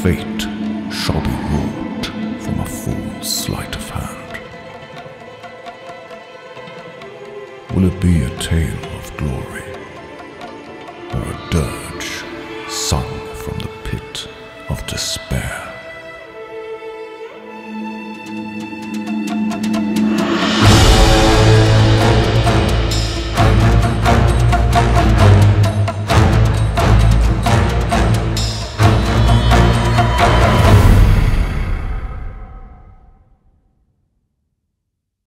fate shall be wrought from a fool's sleight of hand? Will it be a tale of glory, or a dirge sung from the pit of despair?